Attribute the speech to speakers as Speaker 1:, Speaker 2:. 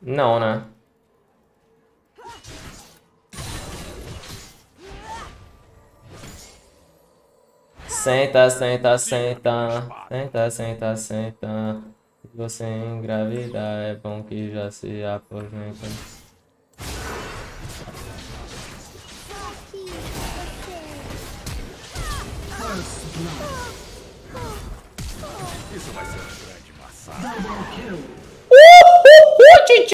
Speaker 1: Não, né? Senta, senta, senta. Senta, senta, senta. Se você engravidar, é bom que já se aposenta.
Speaker 2: Isso vai ser um grande massacre.